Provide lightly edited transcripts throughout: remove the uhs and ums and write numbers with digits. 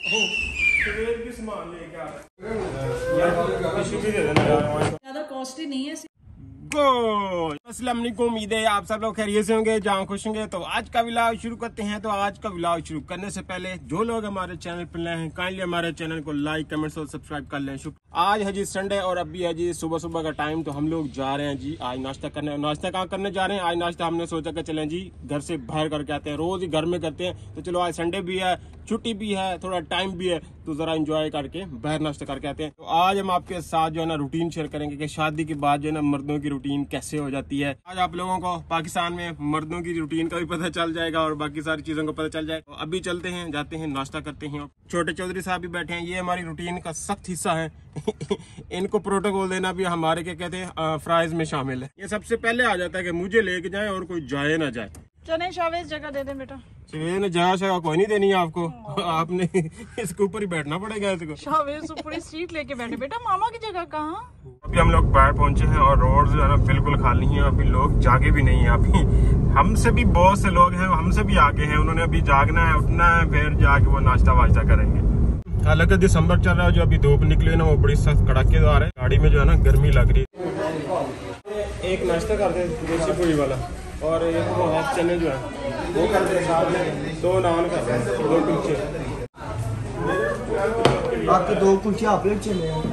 ज्यादा कॉस्टली नहीं है। अस्सलाम वालेकुम, उम्मीद है आप सब लोग खैरियत से होंगे, जहाँ खुश होंगे। तो आज का व्लॉग शुरू करते हैं। तो आज का व्लॉग शुरू करने से पहले जो लोग हमारे चैनल पर नए हैं, काइंडली हमारे चैनल को लाइक, कमेंट्स और सब्सक्राइब कर लें। आज है जी संडे और अभी है जी सुबह सुबह का टाइम। तो हम लोग जा रहे हैं जी आज नाश्ता करने। नाश्ता कहाँ करने जा रहे हैं? आज नाश्ता हमने सोचा कि चलें जी घर से बाहर करके आते हैं। रोज ही घर में करते हैं, तो चलो आज संडे भी है, छुट्टी भी है, थोड़ा टाइम भी है, तो जरा एंजॉय करके बाहर नाश्ता करके आते हैं। तो आज हम आपके साथ जो है ना रूटीन शेयर करेंगे कि शादी के बाद जो है ना मर्दों की रूटीन कैसे हो जाती है। आज आप लोगों को पाकिस्तान में मर्दों की रूटीन का भी पता चल जाएगा और बाकी सारी चीजों का पता चल जाएगा। तो अभी चलते हैं, जाते हैं, नाश्ता करते हैं। छोटे चौधरी साहब भी बैठे हैं, ये हमारी रूटीन का सख्त हिस्सा है। इनको प्रोटोकॉल देना भी हमारे क्या कहते हैं फ्राइज में शामिल है। ये सबसे पहले आ जाता है कि मुझे लेके जाए और कोई जाए ना जाए। चले शावेज जगह दे दे बेटा। ने जगह कोई नहीं देनी है आपको, आपने इसके ऊपर ही बैठना पड़ेगा। इसको शावेज ऊपर सीट लेके बैठे बेटा। मामा की जगह कहाँ? अभी हम लोग बाहर पहुंचे हैं और रोड जो है ना बिल्कुल खाली है। अभी लोग जागे भी नहीं है। अभी हमसे भी बहुत से लोग हैं, हमसे भी आगे हैं, उन्होंने अभी जागना है, उठना है, फिर जाके वो नाश्ता वाश्ता करेंगे। हालांकि दिसंबर चल रहा है, जो अभी धूप निकली ना वो बड़ी सख्त कड़ाकेदार है। गाड़ी में जो है ना गर्मी लग रही है। एक नाश्ता करते हैं देसी पूरी वाला और एक वो हाफ चने जो है वो कर दे, साथ में 2 नान कर दे, 2 कुलचे। आपके 2 कुलचे आप प्लेट चले हैं।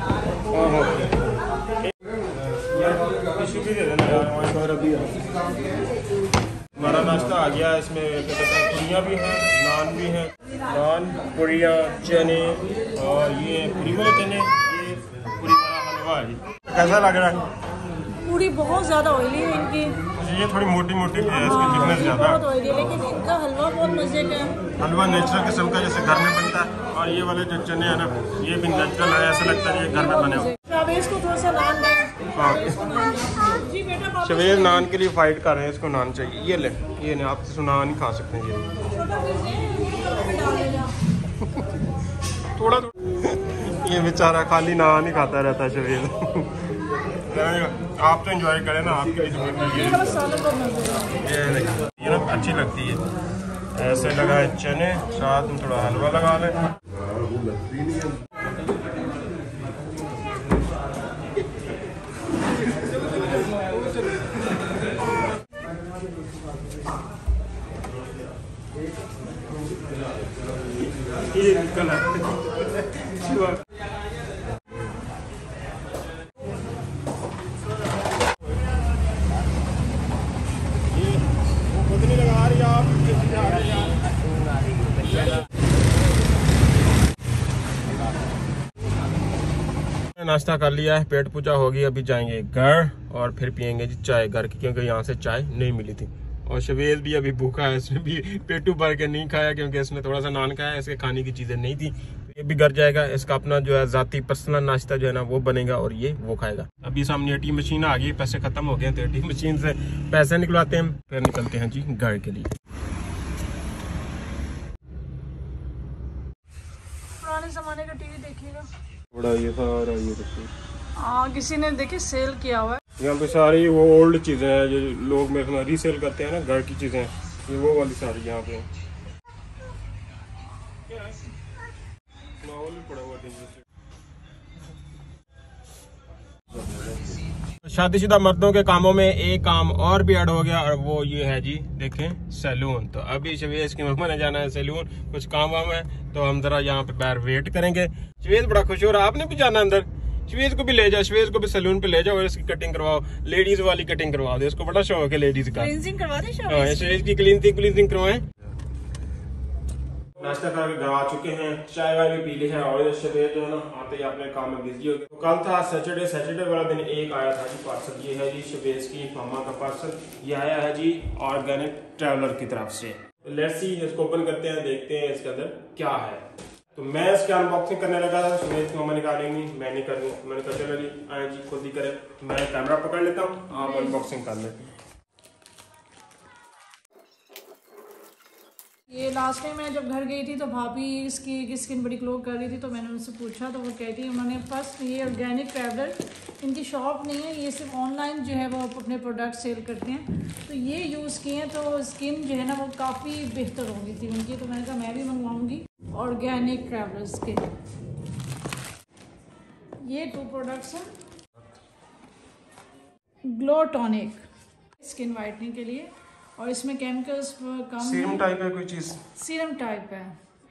टिश्यू भी दे देना यार। अभी हमारा नाश्ता आ गया। इसमें पूरियाँ भी हैं, नान भी हैं, नान, पूरियाँ, चने और ये पूरी वाले चने, ये पूरी वाला हलवा है। कैसा लग रहा है? पूरी बहुत ज्यादा ऑयली है इनकी। ये थोड़ी मोटी मोटी भी है, इसकी थिकनेस ज्यादा है। बहुत ऑयली है, लेकिन इनका हलवा बहुत मजे का है। हलवा नेचुरल किस्म का जैसे घर में बनता है। और ये वाले जो चने हैं ना ये भी नेचुरल है, ऐसा लगता है ये घर में बने हुए। शावेज को थोड़ा सा नान दें। जी बेटा शवेज नान के लिए फाइट कर रहे हैं, इसको नान चाहिए। ये ले, ये नहीं, आप नान नहीं खा सकते ये थोड़ा ये बेचारा खाली नान ही खाता रहता है शवेज। आप तो एंजॉय करें ना, आपके लिए ये ना अच्छी लगती है। ऐसे लगाए चने, साथ में थोड़ा हलवा लगा लें। ये निकल नाश्ता कर लिया है, पेट पूजा होगी। अभी जाएंगे घर और फिर पियेंगे जी चाय घर की, क्योंकि यहाँ से चाय नहीं मिली थी। और शवेज भी अभी भूखा है, इसने भी पेटू भर के नहीं खाया क्योंकि इसने थोड़ा सा नान खाया, इसके खाने की चीजें नहीं थी। तो ये भी घर जाएगा, इसका अपना जो है जाती पर्सनल नाश्ता जो है ना वो बनेगा और ये वो खाएगा। अभी सामने एटीएम मशीन आ गई, पैसे खत्म हो गए तो एटीएम मशीन से पैसे निकलवाते हैं, फिर निकलते हैं जी घर के लिए। पुराने जमाने का टीवी देखिएगा। थोड़ा ये सारा ये हाँ, किसी ने देखिए सेल किया हुआ है। यहाँ पे सारी वो ओल्ड चीजें हैं जो लोग मेरे में रीसेल करते हैं ना, घर की चीजें, ये वो वाली सारी यहाँ पे पड़ा हुआ। शादीशुदा मर्दों के कामों में एक काम और भी ऐड हो गया और वो ये है जी देखें सैलून। तो अभी शवेज की मम्मा ने जाना है सैलून, कुछ काम वाम है, तो हम जरा यहाँ पे बाहर वेट करेंगे। शवेज बड़ा खुश हो रहा है, आपने भी जाना अंदर? शवेज को भी ले जाओ, शवेज को भी सैलून पे ले जाओ और इसकी कटिंग करवाओ, लेडीज वाली कटिंग करवा दो। इसको बड़ा शौक है लेडीज का। क्लींजिंग करवा दे शवेज की क्लीनिंग करवाएं। नाश्ता करके घर आ चुके हैं, चाय वाय भी पी ली है और शवेज जो है ना आते ही अपने काम में बिजी हो गए। तो कल था सैटरडे वाला दिन एक आया था जी पार्सल। ये है जी शवेज की मामा का पार्सल, ये आया है जी ऑर्गेनिक ट्रैवलर की तरफ से। लेट्स सी, इसको ओपन करते हैं, देखते हैं इसके अंदर क्या है। तो मैं इसकी अनबॉक्सिंग करने लगा था, शवेज की मामा निकालेंगी, मैं नहीं करूँ। मैंने कहा चलो जी आए जी खुद ही करें, मैं कैमरा पकड़ लेता हूँ, आप अनबॉक्सिंग कर लें। ये लास्ट टाइम मैं जब घर गई थी तो भाभी इसकी स्किन बड़ी ग्लो कर रही थी, तो मैंने उनसे पूछा तो वो कहती उन्होंने फर्स्ट ये ऑर्गेनिक ट्रैवलर, इनकी शॉप नहीं है, ये सिर्फ ऑनलाइन जो है वो अपने प्रोडक्ट सेल करते हैं, तो ये यूज़ किए हैं तो स्किन जो है ना वो काफ़ी बेहतर हो गई थी उनकी। तो मैंने कहा मैं भी मंगवाऊंगी। ऑर्गेनिक ट्रैवलर्स के ये 2 प्रोडक्ट्स हैं। ग्लो टॉनिक स्किन वाइटनिंग के लिए, और इसमें केमिकल्स कम, सीरम टाइप है कोई चीज, सीरम टाइप है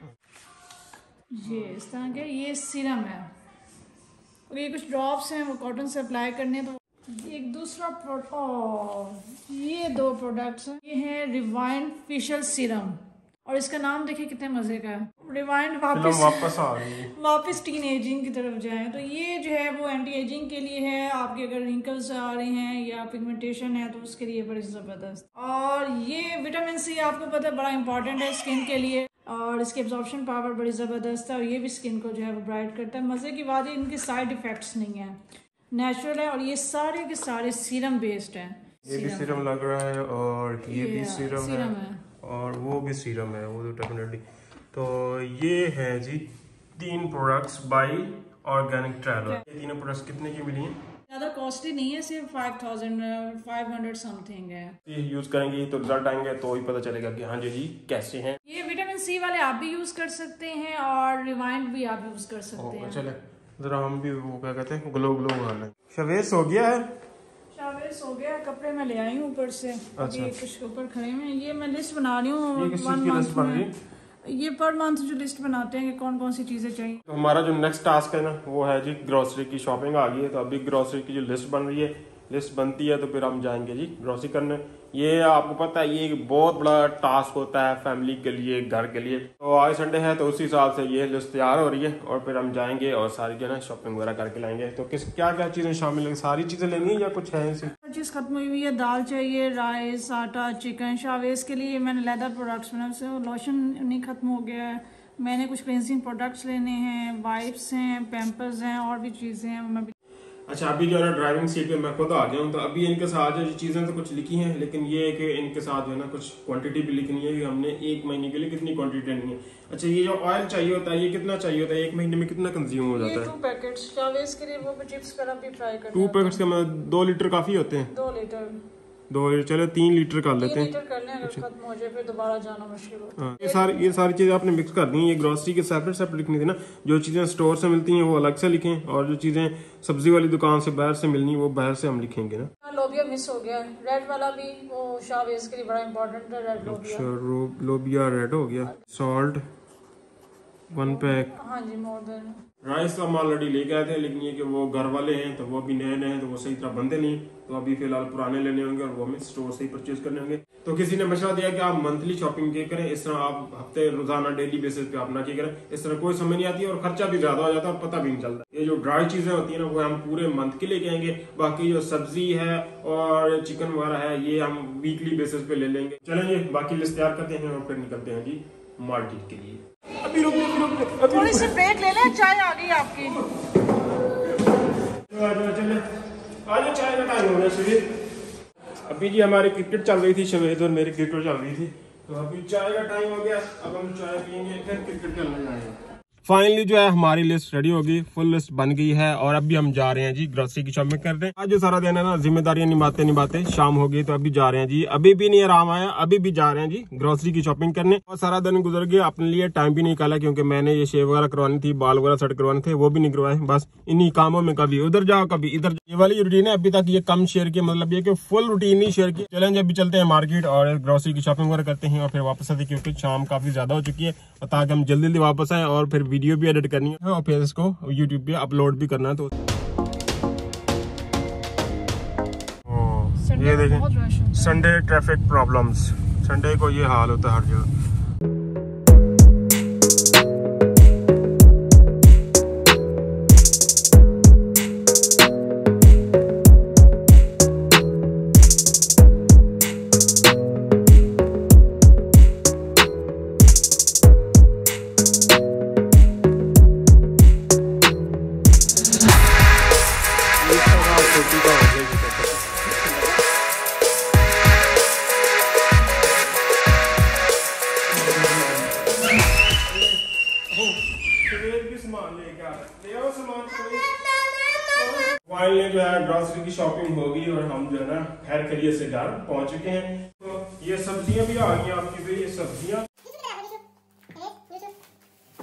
ये, इस तरह के ये सीरम है, और ये कुछ ड्रॉप्स हैं वो कॉटन से अप्लाई करने। तो एक दूसरा प्रोडक्ट, ये 2 प्रोडक्ट्स हैं। ये है रिवाइंड फेशियल सीरम, और इसका नाम देखिए कितने मजे का है, रिवाइंड वापस आ रही है, वापस टीन एजिंग की तरफ जाएं। तो ये जो है वो एंटी एजिंग के लिए है, आपके अगर रिंकल्स आ रहे हैं या पिगमेंटेशन है तो उसके लिए बड़ी ज़बरदस्त। और ये विटामिन सी आपको पता है बड़ा इंपॉर्टेंट है स्किन के लिए, और इसकी एब्जॉर्प्शन पावर बड़ी ज़बरदस्त है, और ये भी स्किन को जो है वो ब्राइट करता है। मज़े की बात है इनके साइड इफ़ेक्ट्स नहीं है, नेचुरल है, और ये सारे के सारे सीरम बेस्ड हैं। ये भी सीरम लग रहा है, और ये भी सीरम है, और वो भी सीरम है, वो तो डेफिनेटली। तो ये है जी 3 प्रोडक्ट्स बाय ऑर्गेनिक ट्रैवलर। ये तीनों प्रोडक्ट्स कितने की मिली हैं? ज़्यादा कॉस्टली नहीं है, सिर्फ 5500 समथिंग है। ये यूज करेंगे तो रिजल्ट आएंगे तो ही पता चलेगा कि हाँ जी कैसे हैं। ये विटामिन सी वाले आप भी यूज कर सकते हैं, और रिवाइंड भी आप यूज कर सकते हैं। चले जरा हम भी वो क्या कहते हैं ग्लो वाले। शवेस हो गया है, शावेस हो गया, कपड़े मैं ले आई हूँ ऊपर से। अच्छा। ये कुछ ऊपर खड़े हैं, ये मैं लिस्ट बना रही हूँ। ये किस चीज़ की लिस्ट बन रही है? ये पर मंथ जो लिस्ट बनाते हैं कि कौन कौन सी चीजें चाहिए। तो हमारा जो नेक्स्ट टास्क है ना वो है जी ग्रोसरी की शॉपिंग आ गई है। तो अभी ग्रोसरी की जो लिस्ट बन रही है, लिस्ट बनती है तो फिर हम जाएंगे जी ग्रोसरी करने। ये आपको पता है ये एक बहुत बड़ा टास्क होता है फैमिली के लिए, घर के लिए। तो आज संडे है तो उसी हिसाब से ये लिस्ट तैयार हो रही है, और फिर हम जाएंगे और सारी जो है ना शॉपिंग वगैरह करके लाएंगे। तो किस क्या क्या चीजें शामिल है, सारी चीजें लेनी है या कुछ है ऐसी चीज खत्म हुई हुई है? दाल चाहिए, राइस, आटा, चिकन। शावेस के लिए मैंने लेदर प्रोडक्ट्स बनाए, उससे लोशन नहीं खत्म हो गया है। मैंने कुछ क्लिनजिंग प्रोडक्ट्स लेने हैं, वाइप्स हैं, पैम्पर्स हैं, और भी चीजें हैं मैं। अच्छा अभी जो है ना ड्राइविंग सीट पे मैं खुद आ गया हूँ। तो अभी इनके साथ जो चीज़ें तो कुछ लिखी हैं, लेकिन ये है कि इनके साथ जो है ना कुछ क्वांटिटी भी लिखनी है कि हमने 1 महीने के लिए कितनी क्वांटिटी लेनी है। अच्छा ये जो ऑयल चाहिए होता है ये कितना चाहिए होता है, 1 महीने में कितना कंज्यूम हो जाता है? 2 पैकेट्स शावेस के लिए, वो चिप्स वगैरह भी फ्राई करना। 2 पैकेट्स का मतलब 2 लीटर काफी होते हैं? 2 लीटर, 2 लीटर चलो 3 लीटर कर लेते हैं। 3 लीटर कर लें, अगर खत्म हो जाए फिर दोबारा जाना मुश्किल होता है। ये सारी चीजें आपने मिक्स कर दी हैं। ये ग्रोसरी के सेपरेट लिखनी थी ना, जो चीजें स्टोर से मिलती हैं वो अलग से लिखें, और जो चीजें सब्जी वाली दुकान से बाहर से मिलनी वो बाहर से हम लिखेंगे ना। लोबिया मिस हो गया, रेड वाला भी वो शावेस के लिए बड़ा इंपॉर्टेंट है, रेड लोबिया। अच्छा लोबिया रेड हो गया। Salt 1 pack. हाँ जी, मोर देन। राइस का हम ऑलरेडी लेके आए थे, लेकिन ये कि वो घर वाले हैं तो वो भी नए हैं तो वो सही तरह बनते नहीं, तो अभी फिलहाल पुराने लेने होंगे और वो हमें स्टोर से ही परचेज करने होंगे। तो किसी ने मशवरा दिया कि आप मंथली शॉपिंग किया करें, इस तरह आप हफ्ते रोजाना डेली बेसिस पे आप ना किया करें, इस तरह कोई समझ नहीं आती और खर्चा भी ज्यादा हो जाता है और पता भी नहीं चलता। ये जो ड्राई चीजें होती है ना वो हम पूरे मंथ के लेके आएंगे, बाकी जो सब्जी है और चिकन वगैरह है ये हम वीकली बेसिस पे ले लेंगे। चलेंगे बाकी लिस्ट तैयार करते हैं और फिर निकलते हैं जी मार्केट के लिए। अभी रुक थोड़ी सी ब्रेक ले लें, चाय आ गई आपकी। चले आज चाय का टाइम हो गया शवेद। अभी जी हमारी क्रिकेट चल रही थी, शवेद और मेरी क्रिकेट चल रही थी, तो अभी चाय का टाइम हो गया। अब हम चाय पियेंगे फिर क्रिकेट खेलने जाएंगे। फाइनली जो है हमारी लिस्ट रेडी होगी, फुल लिस्ट बन गई है, और अभी हम जा रहे हैं जी ग्रोसरी की शॉपिंग करने। आज जो सारा दिन है ना जिम्मेदारियां निभाते शाम हो गई, तो अभी जा रहे हैं जी। अभी भी नहीं आराम आया, अभी भी जा रहे हैं जी ग्रोसरी की शॉपिंग करने। और सारा दिन गुजर गया, अपने लिए टाइम भी नहीं निकाला, क्योंकि मैंने ये शेव वगैरह करवानी थी, बाल वगैरह सेट करवाने थे, वो भी नहीं करवाए। बस इन्हीं कामों में कभी उधर जाओ कभी इधर। ये वाली रूटीन है अभी तक ये कम शेयर की, मतलब ये कि फुल रूटीन नहीं शेयर की। चलेंगे अभी चलते हैं मार्केट और ग्रोसरी की शॉपिंग वगैरह करते हैं और फिर वापस आते, क्योंकि शाम काफी ज्यादा हो चुकी है, ताकि हम जल्दी वापस आए और फिर वीडियो भी एडिट करनी है और फिर इसको YouTube पे अपलोड भी करना है। तो ये देखें संडे ट्रैफिक प्रॉब्लम्स, संडे को ये हाल होता है हर जगह। फाइनली जो है ग्रोसरी की शॉपिंग हो गई और हम जो है ना खैर खैरियत से घर पहुंच चुके हैं। तो ये सब्जियां भी आ गई आपकी, तो ये सब्जियां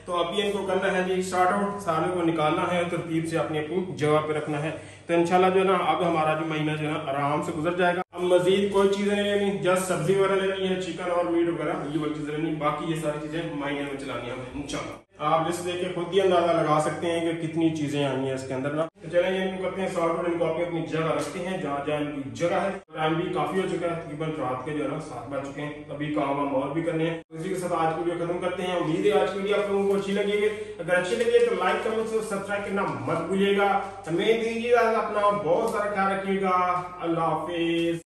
तो अभी इनको करना है जी स्टार्ट आउट, सारे को निकालना है, तरतीब से अपनी अपनी जगह पे रखना है। तो इंशाल्लाह जो है ना अब हमारा जो महीना जो है ना आराम से गुजर जाएगा। अब मजीद कोई चीजें नहीं लेनी, जस्ट सब्जी वगैरह लेनी है, चिकन और मीट वगैरह ये वाली चीजें लेनी, बाकी ये सारी चीजें महीने में चलानी है इंशाल्लाह। आप जिस देख के खुद ही अंदाजा लगा सकते हैं कि कितनी चीजें आनी है इसके अंदर ना। तो चले इनको करते हैं सॉर्ट आउट, इनको अपनी अपनी जगह रखते हैं जहाँ जहाँ इनकी जगह है। टाइम भी काफी हो चुका है, तकरीबन रात के जो है ना 7 बज चुके हैं, अभी काम वाम और भी करने हैं। इसी के साथ आज की वीडियो खत्म करते हैं। उम्मीद है आज की वीडियो आप लोगों को अच्छी लगी है। अगर अच्छी लगी तो लाइक कमेंट से सब्सक्राइब करना मत भूलिएगा। हमें दीजिए अपना बहुत सारा ख्याल रखिएगा। अल्लाह हाफिज।